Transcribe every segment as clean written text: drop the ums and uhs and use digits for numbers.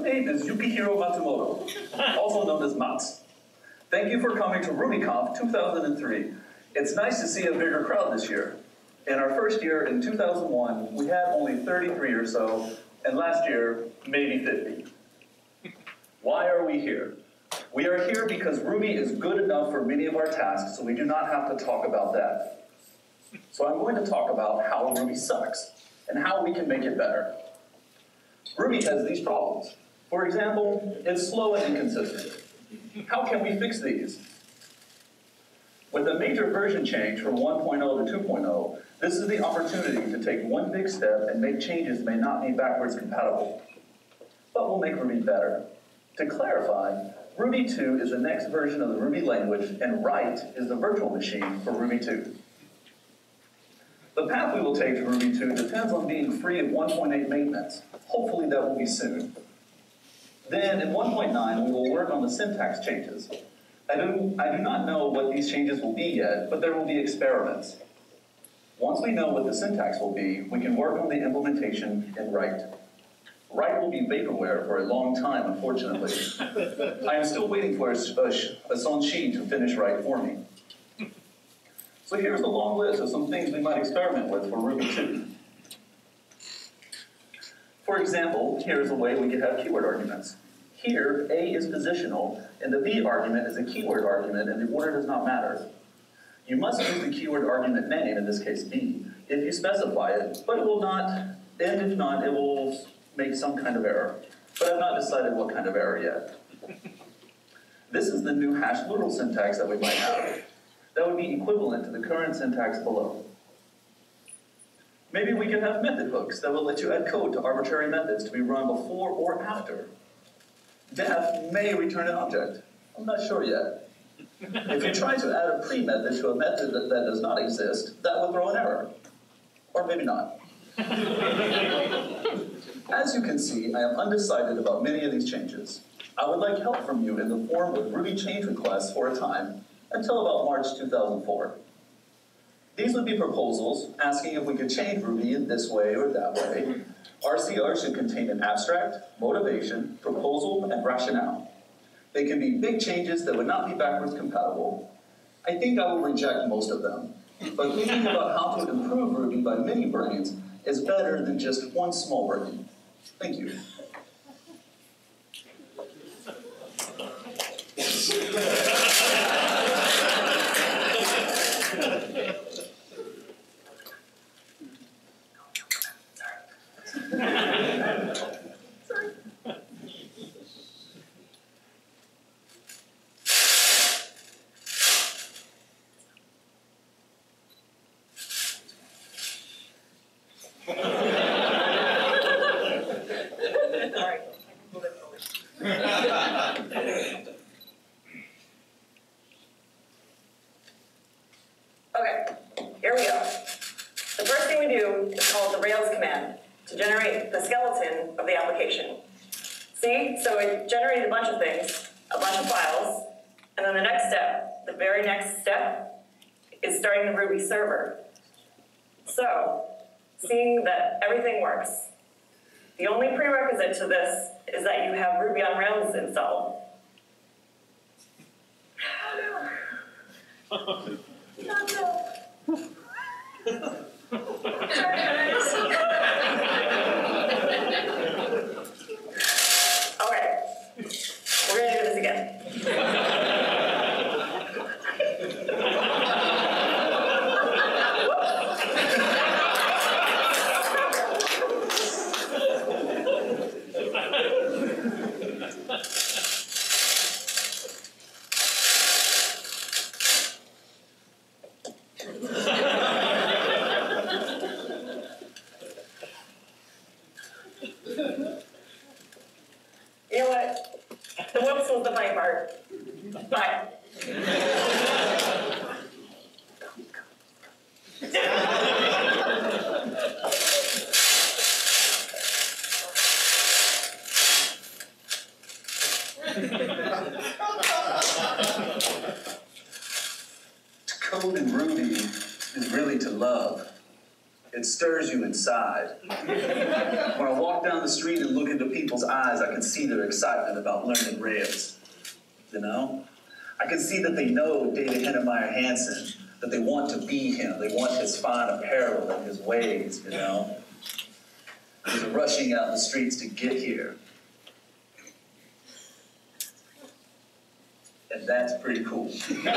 name is Yukihiro Matsumoto, also known as Matz. Thank you for coming to RubyConf 2003. It's nice to see a bigger crowd this year. In our first year, in 2001, we had only 33 or so, and last year, maybe 50. Why are we here? We are here because Ruby is good enough for many of our tasks, so we do not have to talk about that. So I'm going to talk about how Ruby sucks, and how we can make it better. Ruby has these problems. For example, it's slow and inconsistent. How can we fix these? With a major version change from 1.0 to 2.0, this is the opportunity to take one big step and make changes that may not be backwards compatible. But we'll make Ruby better. To clarify, Ruby 2 is the next version of the Ruby language, and Write is the virtual machine for Ruby 2. The path we will take to Ruby 2 depends on being free of 1.8 maintenance. Hopefully that will be soon. Then in 1.9, we will work on the syntax changes. I do not know what these changes will be yet, but there will be experiments. Once we know what the syntax will be, we can work on the implementation in Write. Write will be vaporware for a long time, unfortunately. I am still waiting for a Sanchi to finish Write for me. So here's a long list of some things we might experiment with for Ruby 2. For example, here's a way we could have keyword arguments. Here, A is positional, and the B argument is a keyword argument, and the order does not matter. You must use the keyword argument name, in this case B, if you specify it, but it will not, and if not, it will make some kind of error. But I've not decided what kind of error yet. This is the new hash literal syntax that we might have. That would be equivalent to the current syntax below. Maybe we can have method hooks that will let you add code to arbitrary methods to be run before or after. Def may return an object. I'm not sure yet. If you try to add a pre-method to a method that does not exist, that will throw an error. Or maybe not. As you can see, I am undecided about many of these changes. I would like help from you in the form of Ruby change requests for a time, until about March 2004. These would be proposals asking if we could change Ruby in this way or that way. RCR should contain an abstract, motivation, proposal, and rationale. They can be big changes that would not be backwards compatible. I think I will reject most of them, but thinking about how to improve Ruby by many brains is better than just one small brain. Thank you. So it generated a bunch of things, a bunch of files, and then the next step, the very next step, is starting the Ruby server. So, seeing that everything works, the only prerequisite to this is that you have Ruby on Rails installed. Oh no. Sorry guys. Okay, we're gonna do this again. You know what? The whoops was the funny part. Bye. To code in Ruby is really to love. It stirs you inside. When I walk down the street and look into people's eyes, I can see their excitement about learning Rails. You know? I can see that they know David Hennemeyer Hansen, that they want to be him. They want his fine apparel and his ways, you know? They're rushing out the streets to get here. And that's pretty cool.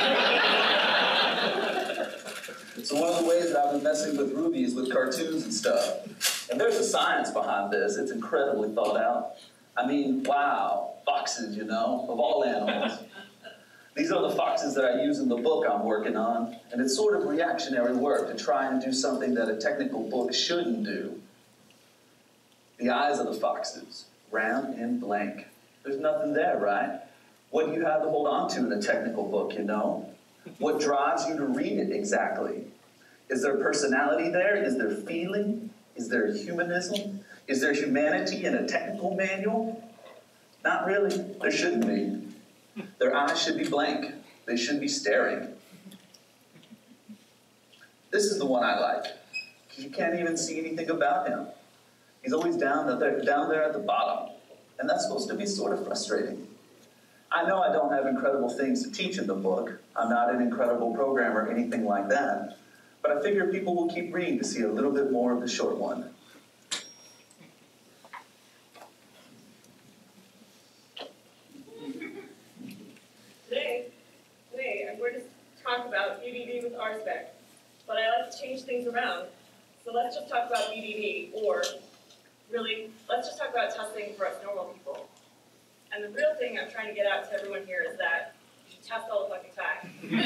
So one of the ways that I've been messing with Revue is with cartoons and stuff. And there's a science behind this. It's incredibly thought out. I mean, wow, foxes, you know, of all animals. These are the foxes that I use in the book I'm working on. And it's sort of reactionary work to try and do something that a technical book shouldn't do. The eyes of the foxes, round and blank. There's nothing there, right? What do you have to hold on to in a technical book, you know? What drives you to read it exactly? Is there personality there? Is there feeling? Is there humanism? Is there humanity in a technical manual? Not really. There shouldn't be. Their eyes should be blank. They should be staring. This is the one I like. You can't even see anything about him. He's always down there at the bottom. And that's supposed to be sort of frustrating. I know I don't have incredible things to teach in the book. I'm not an incredible programmer or anything like that. But I figure people will keep reading to see a little bit more of the short one. Today, I'm going to talk about BDD with RSpec. But I like to change things around. So let's just talk about BDD, or really, let's just talk about testing for us normal people. And the real thing I'm trying to get out to everyone here is that you should test all the fucking time.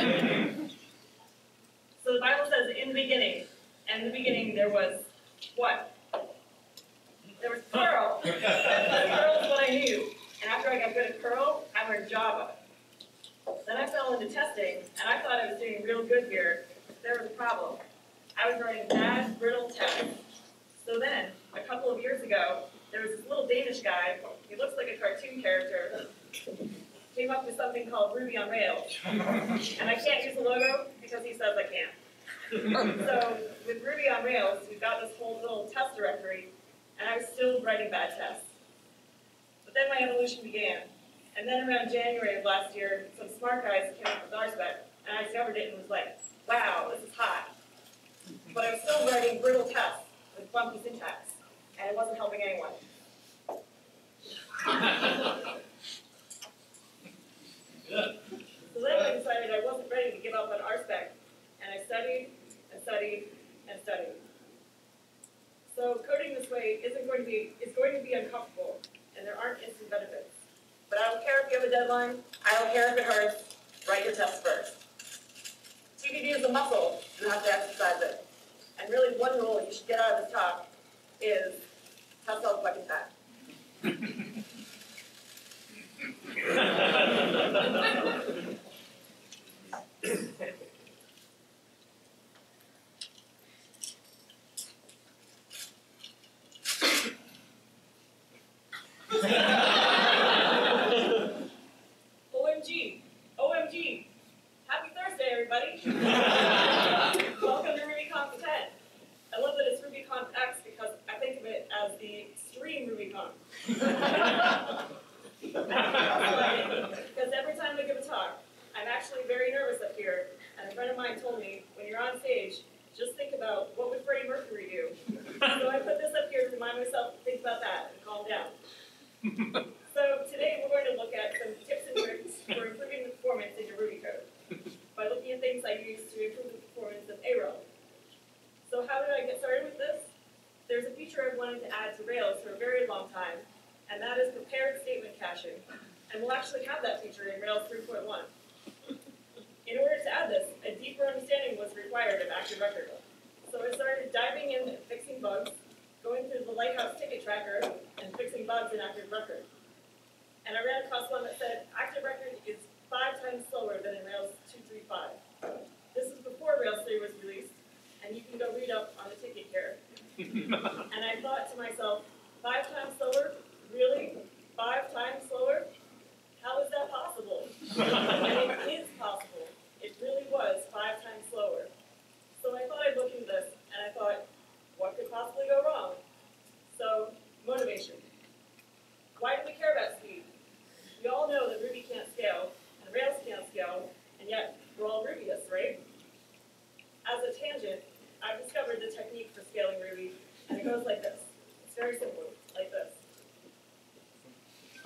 So the Bible says, in the beginning, and in the beginning there was what? There was Perl. Perl is what I knew. And after I got good at Perl, I learned Java. Then I fell into testing, and I thought I was doing real good here. There was a problem. I was writing bad, brittle text. So then, a couple of years ago, there was this little Danish guy, he looks like a cartoon character, came up with something called Ruby on Rails. And I can't use the logo because he says I can't. So with Ruby on Rails, we've got this whole little test directory, and I was still writing bad tests. But then my evolution began. And then around January of last year, some smart guys came up with RSpec, and I discovered it and was like, wow, this is hot. But I was still writing brittle tests with funky syntax, and it wasn't helping anyone. So then I decided I wasn't ready to give up on RSpec, and I studied and studied and studied. So coding this way is going to be uncomfortable, and there aren't instant benefits. But I don't care if you have a deadline. I don't care if it hurts. Write your tests first. TDD is a muscle. You have to exercise it. And really, one rule you should get out of this talk is test all the fucking time. OMG. Happy Thursday, everybody. Welcome to RubyConf 10. I love that it's RubyConf X because I think of it as the extreme RubyConf. Because every time I give a talk, I'm actually very nervous up here, and a friend of mine told me, when you're on stage, just think about what would Freddie Mercury do. So I put this up here to remind myself to think about that and calm down. So today we're going to look at some tips and tricks for improving the performance in your Ruby code by looking at things I use to improve the performance of Arel. So how did I get started with this? There's a feature I've wanted to add to Rails for a very long time, and that is prepared statement caching. And we'll actually have that feature in Rails 3.1. In order to add this, a deeper understanding was required of active record. So I started diving in and fixing bugs, going through the Lighthouse ticket tracker, and fixing bugs in active record. And I ran across one that said, active record is 5 times slower than in Rails 2.3.5. This is before Rails 3 was released, and you can go read up on the ticket here. And I thought to myself, 5 times slower? Really? 5 times slower? How is that possible? And it is possible. It really was 5 times slower. So I thought I'd look into this, and I thought,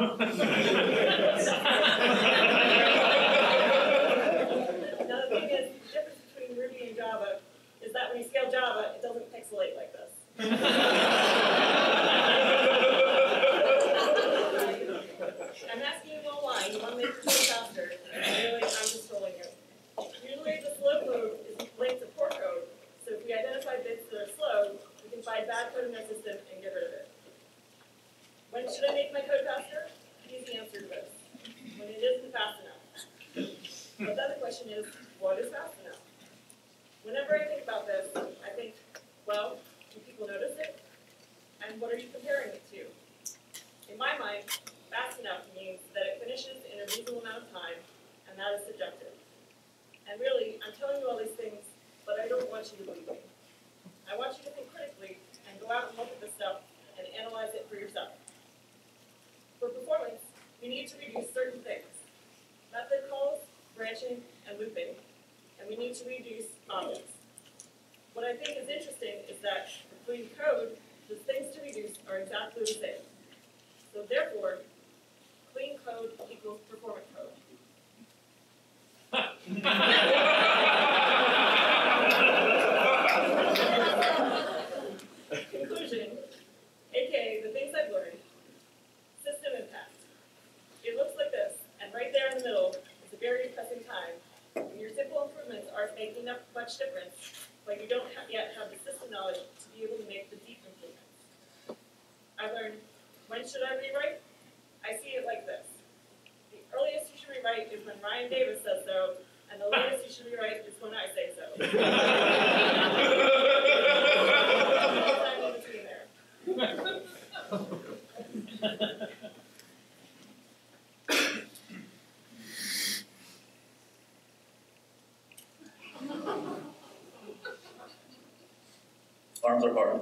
the thing is, the difference between Ruby and Java is that when you scale Java, it doesn't pixelate like this. I'm asking you all why. You want to make it go faster. Really, I'm just trolling you. Usually the slow code is linked to poor code, so if we identify bits that are slow, we can find bad code in our system and get rid of it. When should I make my code faster? Easy answer to this. When it isn't fast enough. But the other question is, what is fast enough? Whenever I think about this, I think, well, do people notice it? And what are you comparing it to? In my mind, fast enough means that it finishes in a reasonable amount of time, and that is subjective. And really, I'm telling you all these things, but I don't want you to believe me. I want you to think critically and go out and look at this stuff and analyze it for yourself. For performance, we need to reduce certain things. Method calls, branching, and looping. And we need to reduce objects. What I think is interesting is that for clean code, the things to reduce are exactly the same. So therefore, clean code equals performant code. Conclusion, aka the things I've learned. System impact. It looks like this, and right there in the middle is a very depressing time when your simple improvements aren't making much difference, but you don't yet have the system knowledge to be able to make the deep improvements. I learned, when should I rewrite? I see it like this. The earliest you should rewrite is when Ryan Davis says so, and the latest you should rewrite is when I say so. Sometime in between there. Arms apart.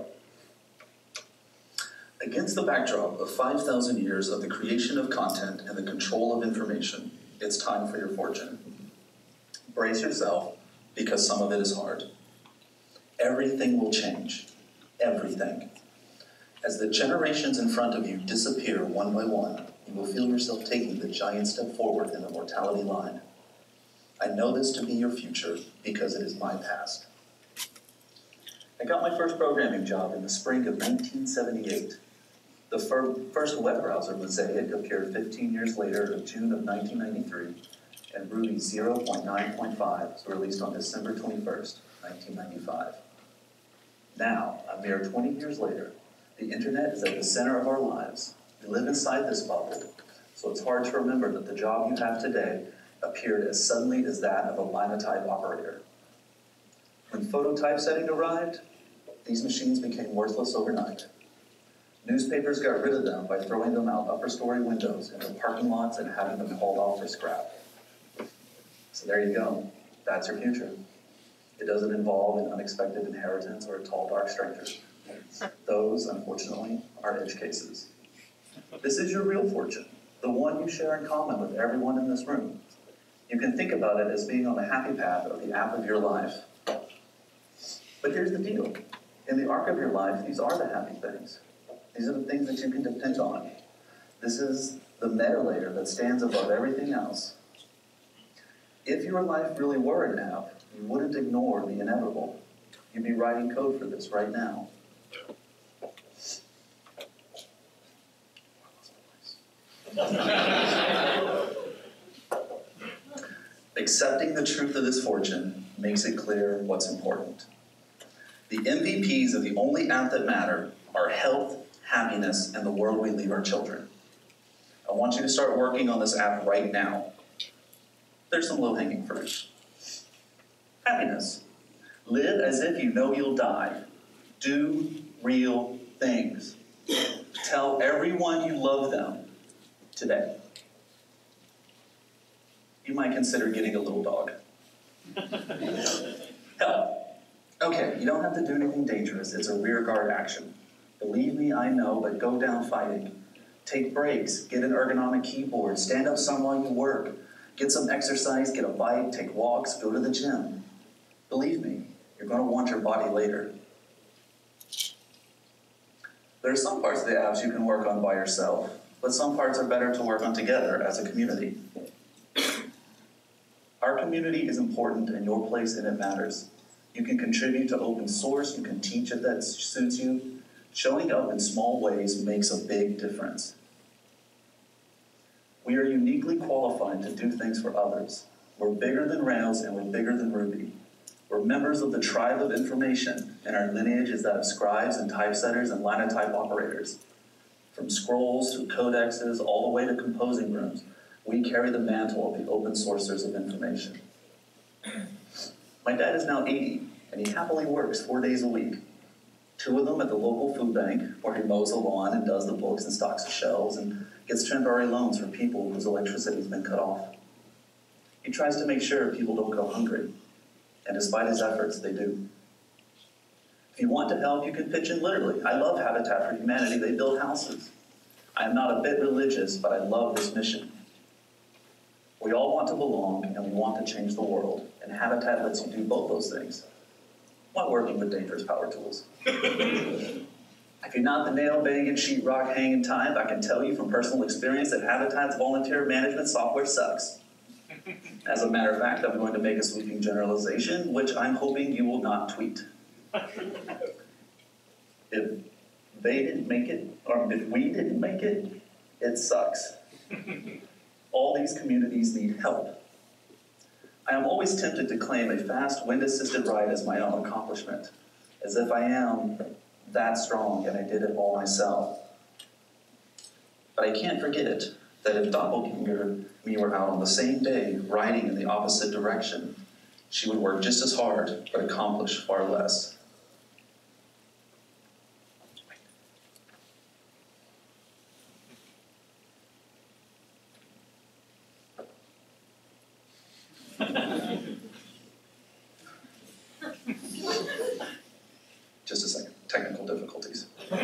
Against the backdrop of 5,000 years of the creation of content and the control of information, it's time for your fortune. Brace yourself, because some of it is hard. Everything will change. Everything. As the generations in front of you disappear one by one, you will feel yourself taking the giant step forward in the mortality line. I know this to be your future because it is my past. I got my first programming job in the spring of 1978. The first web browser, Mosaic, appeared 15 years later in June of 1993, and Revue 0.9.5 was released on December 21st, 1995. Now, a mere 20 years later, the internet is at the center of our lives. We live inside this bubble, so it's hard to remember that the job you have today appeared as suddenly as that of a linotype operator. When phototypesetting arrived, these machines became worthless overnight. Newspapers got rid of them by throwing them out upper-story windows into parking lots and having them hauled off for scrap. So there you go. That's your future. It doesn't involve an unexpected inheritance or a tall, dark stranger. Those, unfortunately, are edge cases. This is your real fortune, the one you share in common with everyone in this room. You can think about it as being on the happy path of the app of your life. But here's the deal. In the arc of your life, these are the happy things. These are the things that you can depend on. This is the meta layer that stands above everything else. If your life really were an app, you wouldn't ignore the inevitable. You'd be writing code for this right now. Accepting the truth of this fortune makes it clear what's important. The MVPs of the only app that matter are health, happiness, and the world we leave our children. I want you to start working on this app right now. There's some low-hanging fruit. Happiness. Live as if you know you'll die. Do real things. Tell everyone you love them today. You might consider getting a little dog. Health. Okay, you don't have to do anything dangerous. It's a rear guard action. Believe me, I know, but go down fighting. Take breaks, get an ergonomic keyboard, stand up some while you work, get some exercise, get a bike, take walks, go to the gym. Believe me, you're going to want your body later. There are some parts of the apps you can work on by yourself. but some parts are better to work on together as a community. Our community is important and your place in it matters. You can contribute to open source, you can teach if that suits you. Showing up in small ways makes a big difference. We are uniquely qualified to do things for others. We're bigger than Rails and we're bigger than Ruby. We're members of the tribe of information, and our lineage is that of scribes and typesetters and linotype operators. From scrolls to codexes, all the way to composing rooms, we carry the mantle of the open sourcers of information. My dad is now 80, and he happily works 4 days a week. 2 of them at the local food bank, where he mows the lawn and does the books and stocks the shelves and gets temporary loans for people whose electricity has been cut off. He tries to make sure people don't go hungry, and despite his efforts, they do. If you want to help, you can pitch in literally. I love Habitat for Humanity. They build houses. I am not a bit religious, but I love this mission. We all want to belong, and we want to change the world, and Habitat lets you do both those things while working with dangerous power tools. If you're not the nail-banging, sheetrock hanging type, I can tell you from personal experience that Habitat's volunteer management software sucks. As a matter of fact, I'm going to make a sweeping generalization, which I'm hoping you will not tweet. If they didn't make it, or if we didn't make it, it sucks. All these communities need help. I am always tempted to claim a fast wind-assisted ride as my own accomplishment, as if I am that strong and I did it all myself. But I can't forget that if Doppelganger and me were out on the same day, riding in the opposite direction, she would work just as hard, but accomplish far less. Just a second, technical difficulties.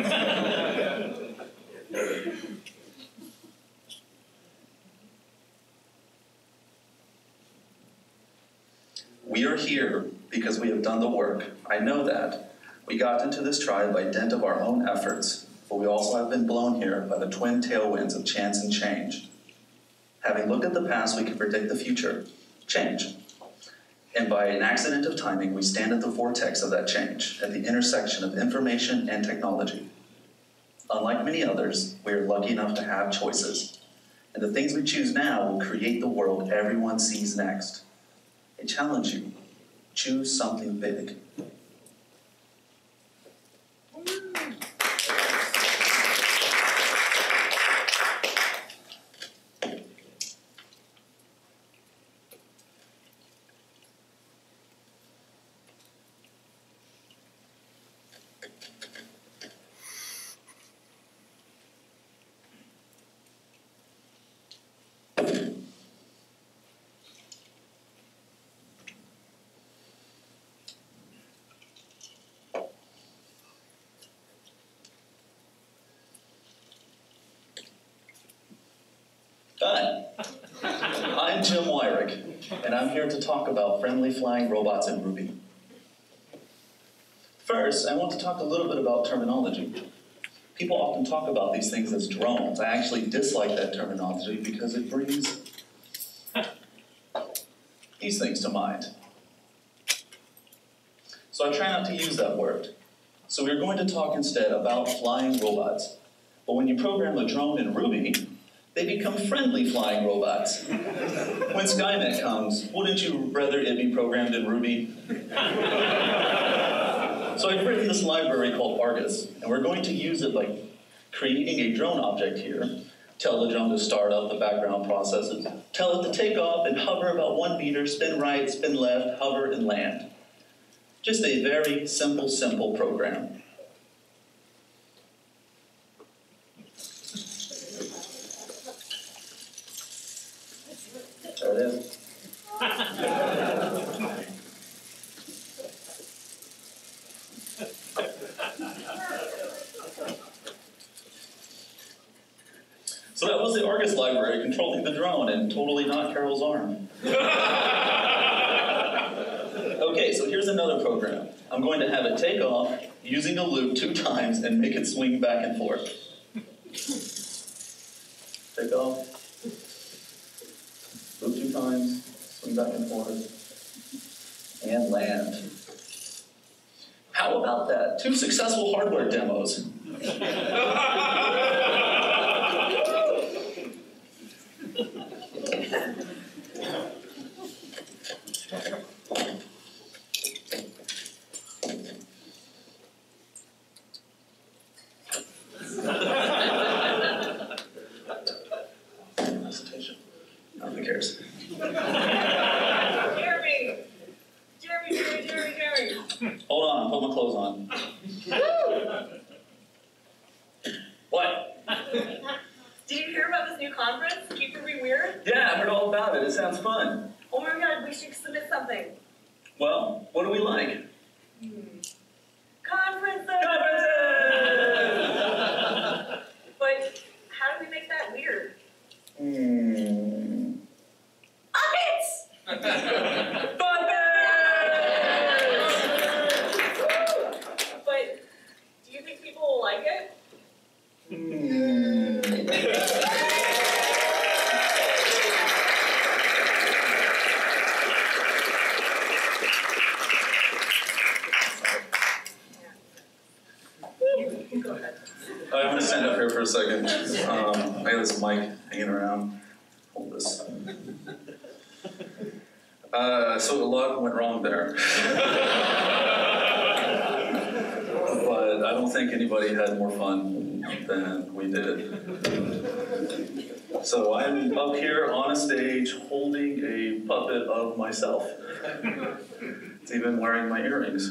We are here because we have done the work. I know that. We got into this tribe by dint of our own efforts, but we also have been blown here by the twin tailwinds of chance and change. Having looked at the past, we can predict the future, change. And by an accident of timing, we stand at the vortex of that change, at the intersection of information and technology. Unlike many others, we are lucky enough to have choices. And the things we choose now will create the world everyone sees next. I challenge you, choose something big. Hi, I'm Jim Weirich, and I'm here to talk about friendly flying robots in Revue. First, I want to talk a little bit about terminology. People often talk about these things as drones. I actually dislike that terminology because it brings these things to mind. So I try not to use that word. So we're going to talk instead about flying robots. But when you program a drone in Revue, they become friendly flying robots. When Skynet comes, wouldn't you rather it be programmed in Revue? So I've written this library called Argus, and we're going to use it by creating a drone object here, tell the drone to start up the background processes, tell it to take off and hover about 1 meter, spin right, spin left, hover, and land. Just a very simple program. There it is. So that was the Argus library controlling the drone and totally not Carol's arm. Okay, so here's another program. I'm going to have it take off using a loop 2 times and make it swing back and forth. take off, loop 2 times, swing back and forth, and land. How about that? 2 successful hardware demos. Who cares? Jeremy. Hold on, put my clothes on. What? Did you hear about this new conference? Keep Revue Weird? Yeah, I heard all about it. It sounds fun. Oh my god, we should submit something. Well, what do we like? Conferences! But how do we make that weird? Puppets! But do you think people will like it? Go ahead. I'm going to stand up here for a second. I got this mic hanging around. Hold this. So a lot went wrong there. But I don't think anybody had more fun than we did. So I'm up here on a stage holding a puppet of myself. It's even wearing my earrings.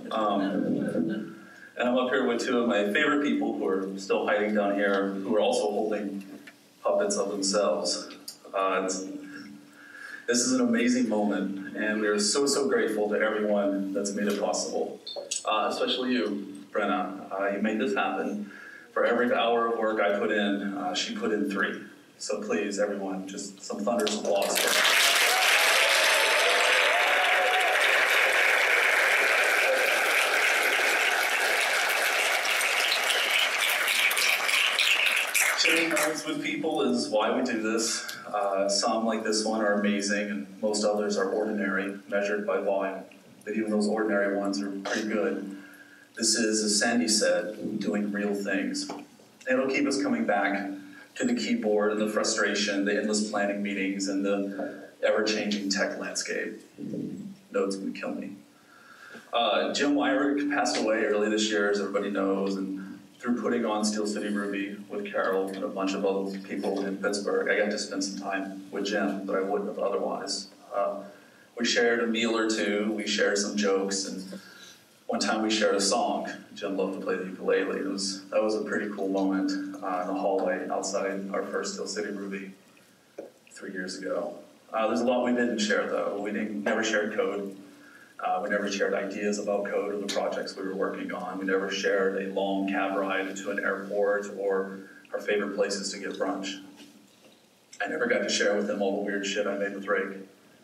And I'm up here with 2 of my favorite people who are still hiding down here, who are also holding puppets of themselves. This is an amazing moment, and we are so, so grateful to everyone that's made it possible. Especially you, Brenna. You made this happen. For every hour of work I put in, she put in 3. So please, everyone, just some thunderous applause for her. Sharing moments with people is why we do this. Some, like this one, are amazing, and most others are ordinary, measured by volume. But even those ordinary ones are pretty good. This is, as Sandi said, doing real things. And it'll keep us coming back to the keyboard and the frustration, the endless planning meetings, and the ever-changing tech landscape. Notes would kill me. Jim Weirich passed away early this year, as everybody knows, and through putting on Steel City Revue with Carol and a bunch of other people in Pittsburgh, I got to spend some time with Jim that I wouldn't have otherwise. We shared a meal or 2, we shared some jokes, and one time we shared a song. Jim loved to play the ukulele. That was a pretty cool moment in the hallway outside our first Steel City Revue 3 years ago. There's a lot we didn't share, though. We never shared code. We never shared ideas about code or the projects we were working on. We never shared a long cab ride to an airport or our favorite places to get brunch. I never got to share with him all the weird shit I made with Rake.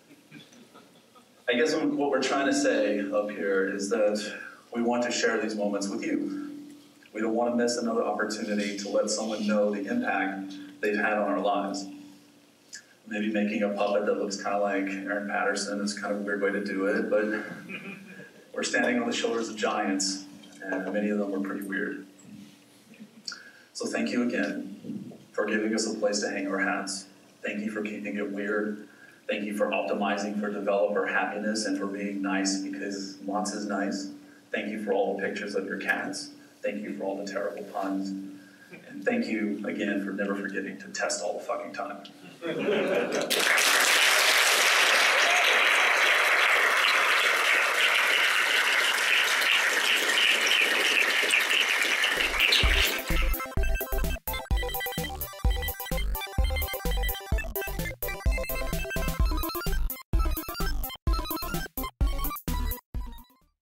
I guess what we're trying to say up here is that we want to share these moments with you. We don't want to miss another opportunity to let someone know the impact they've had on our lives. Maybe making a puppet that looks kind of like Aaron Patterson is kind of a weird way to do it, but we're standing on the shoulders of giants, and many of them were pretty weird. So thank you again for giving us a place to hang our hats. Thank you for keeping it weird. Thank you for optimizing for developer happiness and for being nice because Matz is nice. Thank you for all the pictures of your cats. Thank you for all the terrible puns. And thank you again for never forgetting to test all the fucking time.